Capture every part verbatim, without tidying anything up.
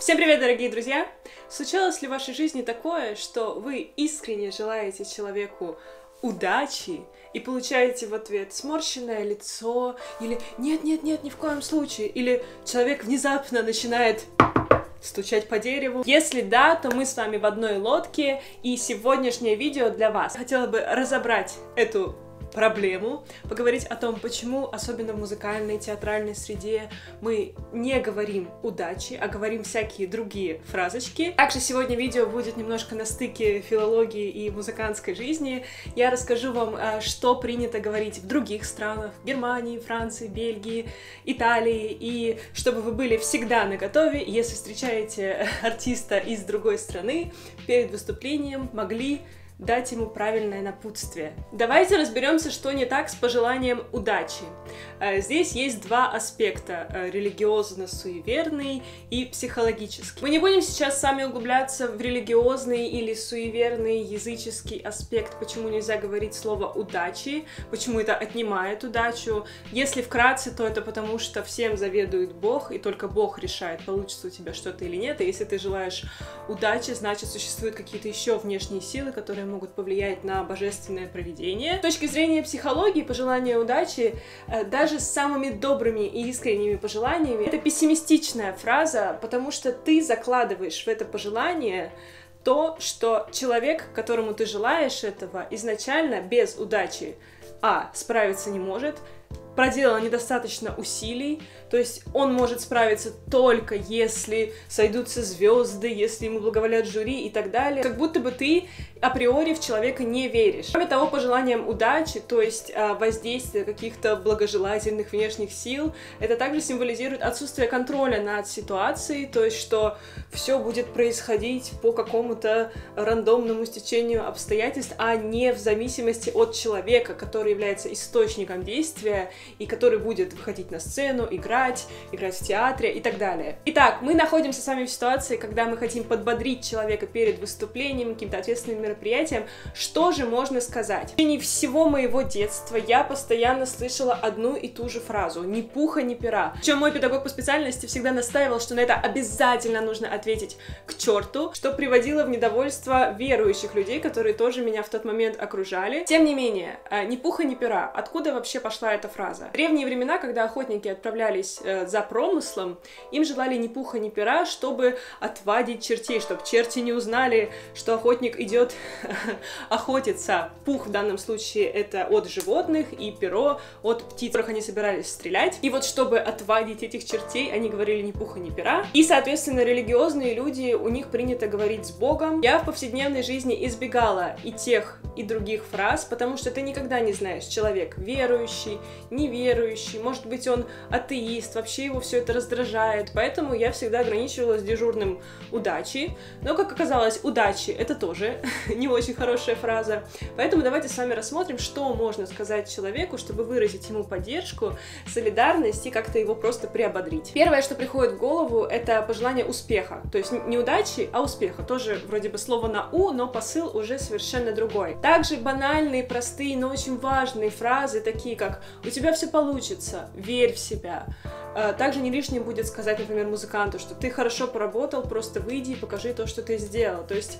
Всем привет, дорогие друзья! Случалось ли в вашей жизни такое, что вы искренне желаете человеку удачи и получаете в ответ сморщенное лицо, или «нет-нет-нет, ни в коем случае», или человек внезапно начинает стучать по дереву? Если да, то мы с вами в одной лодке, и сегодняшнее видео для вас. Хотела бы разобрать эту проблему, поговорить о том, почему, особенно в музыкальной, театральной среде, мы не говорим удачи, а говорим всякие другие фразочки. Также сегодня видео будет немножко на стыке филологии и музыкантской жизни. Я расскажу вам, что принято говорить в других странах, в Германии, Франции, Бельгии, Италии, и чтобы вы были всегда наготове, если встречаете артиста из другой страны, перед выступлением могли дать ему правильное напутствие. Давайте разберемся, что не так с пожеланием удачи. Здесь есть два аспекта: религиозно-суеверный и психологический. Мы не будем сейчас сами углубляться в религиозный или суеверный языческий аспект, почему нельзя говорить слово удачи, почему это отнимает удачу. Если вкратце, то это потому, что всем заведует Бог, и только Бог решает, получится у тебя что-то или нет. И если ты желаешь удачи, значит, существуют какие-то еще внешние силы, которые могут повлиять на божественное провидение. С точки зрения психологии, пожелание удачи, даже с самыми добрыми и искренними пожеланиями, это пессимистичная фраза, потому что ты закладываешь в это пожелание то, что человек, которому ты желаешь этого, изначально без удачи а. справиться не может, проделал недостаточно усилий, то есть он может справиться только если сойдутся звезды, если ему благоволят жюри и так далее. Как будто бы ты априори в человека не веришь. Кроме того, пожеланием удачи, то есть воздействие каких-то благожелательных внешних сил, это также символизирует отсутствие контроля над ситуацией, то есть что все будет происходить по какому-то рандомному стечению обстоятельств, а не в зависимости от человека, который является источником действия и который будет выходить на сцену, играть, играть в театре и так далее. Итак, мы находимся с вами в ситуации, когда мы хотим подбодрить человека перед выступлением, каким-то ответственным мероприятием. Что же можно сказать? В течение всего моего детства я постоянно слышала одну и ту же фразу: «Ни пуха, ни пера». Причем мой педагог по специальности всегда настаивал, что на это обязательно нужно ответить к черту, что приводило в недовольство верующих людей, которые тоже меня в тот момент окружали. Тем не менее, ни пуха, ни пера. Откуда вообще пошла эта фраза? В древние времена, когда охотники отправлялись э, за промыслом, им желали ни пуха, ни пера, чтобы отвадить чертей, чтобы черти не узнали, что охотник идет охотиться. Пух в данном случае это от животных, и перо от птиц, которых они собирались стрелять. И вот чтобы отвадить этих чертей, они говорили ни пуха, ни пера. И, соответственно, религиозные люди, у них принято говорить с Богом. Я в повседневной жизни избегала и тех, и других фраз, потому что ты никогда не знаешь, человек верующий, неверующий, может быть, он атеист, вообще его все это раздражает, поэтому я всегда ограничивалась дежурным удачи. Но, как оказалось, удачи — это тоже не очень хорошая фраза, поэтому давайте с вами рассмотрим, что можно сказать человеку, чтобы выразить ему поддержку, солидарность и как-то его просто приободрить. Первое, что приходит в голову, это пожелание успеха, то есть не удачи, а успеха. Тоже вроде бы слово на «у», но посыл уже совершенно другой. Также банальные, простые, но очень важные фразы, такие как «у тебя все получится», «верь в себя». Также не лишним будет сказать, например, музыканту, что ты хорошо поработал, просто выйди и покажи то, что ты сделал. То есть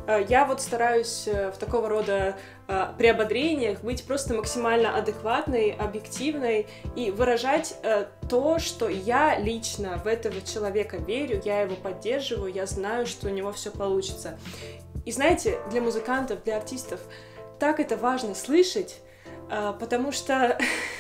я вот стараюсь в такого рода приободрениях быть просто максимально адекватной, объективной и выражать то, что я лично в этого человека верю, я его поддерживаю, я знаю, что у него все получится. И знаете, для музыкантов, для артистов так это важно слышать, потому что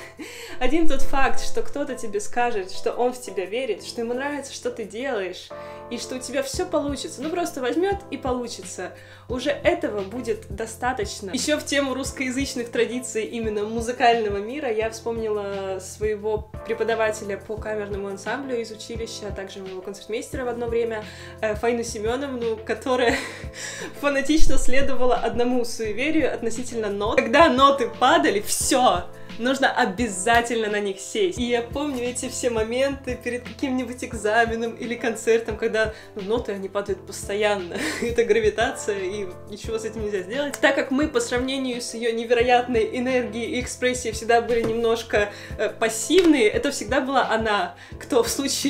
один тот факт, что кто-то тебе скажет, что он в тебя верит, что ему нравится, что ты делаешь, и что у тебя все получится, ну просто возьмет и получится, уже этого будет достаточно. Еще в тему русскоязычных традиций именно музыкального мира я вспомнила своего преподавателя по камерному ансамблю из училища, а также моего концертмейстера в одно время, Фаину Семеновну, которая фанатично следовала одному суеверию относительно нот. Когда ноты падали, все! Нужно обязательно на них сесть. И я помню эти все моменты перед каким-нибудь экзаменом или концертом, когда ну, ноты, они падают постоянно. Это гравитация, и ничего с этим нельзя сделать. Так как мы по сравнению с ее невероятной энергией и экспрессией всегда были немножко э, пассивные, это всегда была она, кто в случае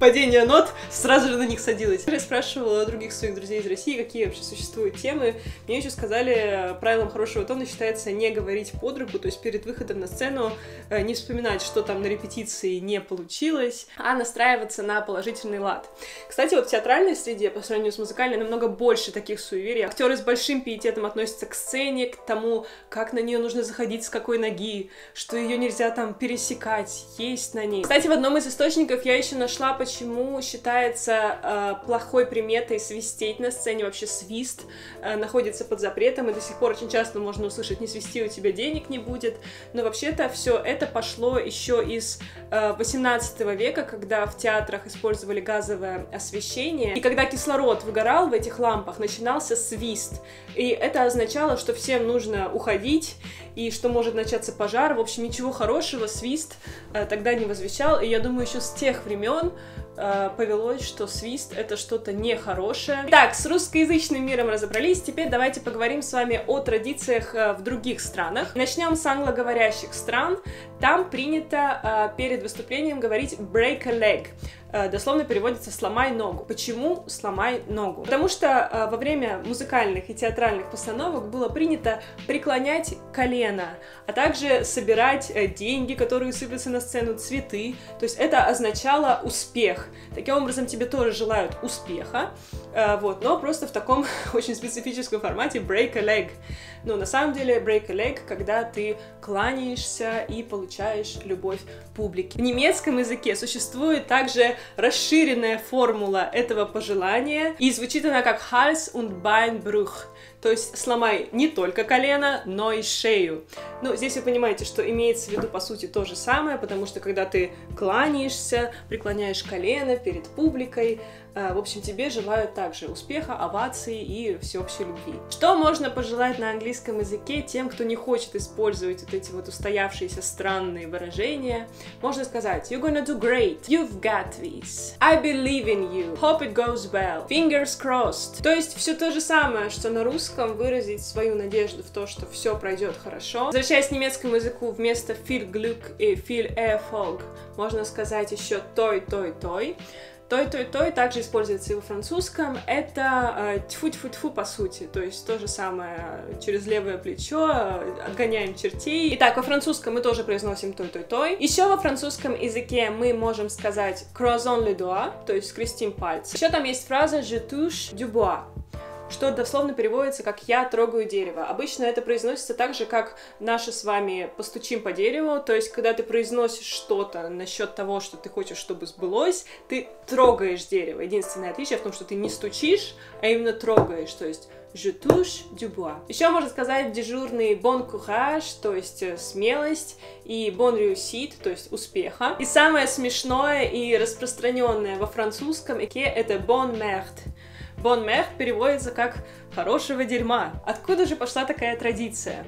падение нот, сразу же на них садилась. Я спрашивала других своих друзей из России, какие вообще существуют темы. Мне еще сказали, правилом хорошего тона считается не говорить под руку, то есть перед выходом на сцену не вспоминать, что там на репетиции не получилось, а настраиваться на положительный лад. Кстати, вот в театральной среде, по сравнению с музыкальной, намного больше таких суеверий. Актеры с большим пиететом относятся к сцене, к тому, как на нее нужно заходить, с какой ноги, что ее нельзя там пересекать, есть на ней. Кстати, в одном из источников я еще нашла, почему считается э, плохой приметой свистеть на сцене. Вообще свист э, находится под запретом, и до сих пор очень часто можно услышать: не свисти, у тебя денег не будет. Но вообще-то все это пошло еще из э, восемнадцатого века, когда в театрах использовали газовое освещение, и когда кислород выгорал в этих лампах, начинался свист. И это означало, что всем нужно уходить, и что может начаться пожар. В общем, ничего хорошего свист э, тогда не возвещал, и я думаю, еще с тех времен э, повелось, что свист — это что-то нехорошее. Так, с русскоязычным миром разобрались, теперь давайте поговорим с вами о традициях э, в других странах. Начнем с англоговорящих стран. Там принято э, перед выступлением говорить break a leg. Дословно переводится «сломай ногу». Почему «сломай ногу»? Потому что э, во время музыкальных и театральных постановок было принято преклонять колено, а также собирать э, деньги, которые сыплются на сцену, цветы. То есть это означало успех. Таким образом, тебе тоже желают успеха, э, вот, но просто в таком очень специфическом формате break a leg. Но на самом деле break a leg, когда ты кланяешься и получаешь любовь публики. В немецком языке существует также расширенная формула этого пожелания, и звучит она как Hals- und Beinbruch, то есть сломай не только колено, но и шею. Ну, здесь вы понимаете, что имеется в виду, по сути, то же самое, потому что когда ты кланяешься, преклоняешь колено перед публикой, в общем, тебе желают также успеха, оваций и всеобщей любви. Что можно пожелать на английском языке тем, кто не хочет использовать вот эти вот устоявшиеся странные выражения? Можно сказать: you're gonna do great, you've got this, I believe in you, hope it goes well, fingers crossed. То есть все то же самое, что на русском выразить свою надежду в то, что все пройдет хорошо. Возвращаясь к немецкому языку, вместо viel Glück и viel Erfolg можно сказать еще той, той, той. Той, той, той также используется и во французском. Это э, тьфу-тьфу-тьфу по сути, то есть то же самое через левое плечо, э, отгоняем чертей. Итак, во французском мы тоже произносим той, той, той. Еще во французском языке мы можем сказать croisons les doigts, то есть скрестим пальцы. Еще там есть фраза je touche du bois, что дословно переводится как «я трогаю дерево». Обычно это произносится так же, как наши с вами «постучим по дереву», то есть когда ты произносишь что-то насчет того, что ты хочешь, чтобы сбылось, ты трогаешь дерево. Единственное отличие в том, что ты не стучишь, а именно трогаешь, то есть je touche du bois. Еще можно сказать дежурный bon courage, то есть смелость, и bon réussite, то есть успеха. И самое смешное и распространенное во французском языке это bon merde. Bon merde переводится как «хорошего дерьма». Откуда же пошла такая традиция?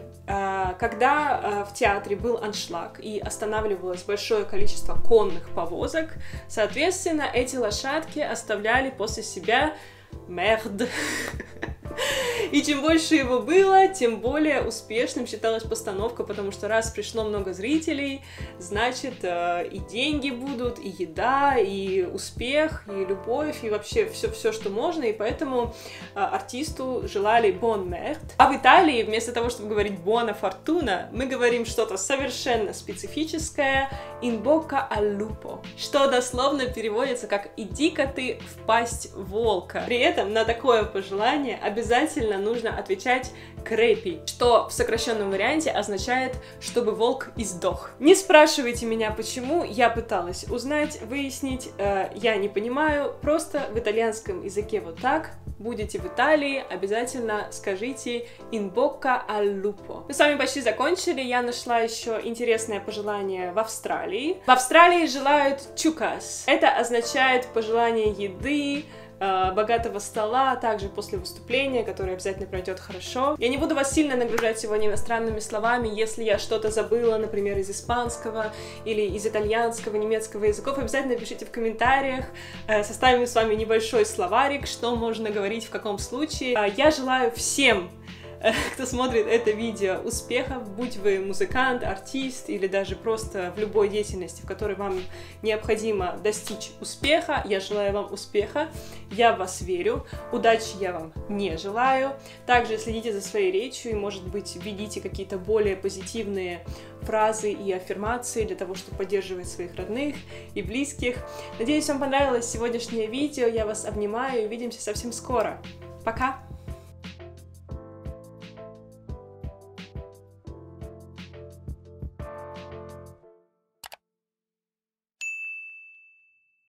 Когда в театре был аншлаг и останавливалось большое количество конных повозок, соответственно, эти лошадки оставляли после себя merde. И чем больше его было, тем более успешным считалась постановка, потому что раз пришло много зрителей, значит, э, и деньги будут, и еда, и успех, и любовь, и вообще все-все, что можно, и поэтому э, артисту желали bon merde. А в Италии вместо того, чтобы говорить buona fortuna, мы говорим что-то совершенно специфическое in bocca al lupo, что дословно переводится как «иди-ка ты в пасть волка». При этом на такое пожелание обязательно нужно отвечать крепи, что в сокращенном варианте означает, чтобы волк издох. Не спрашивайте меня, почему, я пыталась узнать, выяснить, э, я не понимаю, просто в итальянском языке вот так. Будете в Италии, обязательно скажите in bocca al lupo. Мы с вами почти закончили, я нашла еще интересное пожелание в Австралии. В Австралии желают чукас. Это означает пожелание еды, богатого стола, также после выступления, которое обязательно пройдет хорошо. Я не буду вас сильно нагружать сегодня иностранными словами. Если я что-то забыла, например, из испанского или из итальянского, немецкого языков, обязательно пишите в комментариях. Составим с вами небольшой словарик, что можно говорить в каком случае. Я желаю всем кто смотрит это видео, успехов, будь вы музыкант, артист или даже просто в любой деятельности, в которой вам необходимо достичь успеха. Я желаю вам успеха, я в вас верю, удачи я вам не желаю. Также следите за своей речью и, может быть, введите какие-то более позитивные фразы и аффирмации для того, чтобы поддерживать своих родных и близких. Надеюсь, вам понравилось сегодняшнее видео, я вас обнимаю и увидимся совсем скоро. Пока!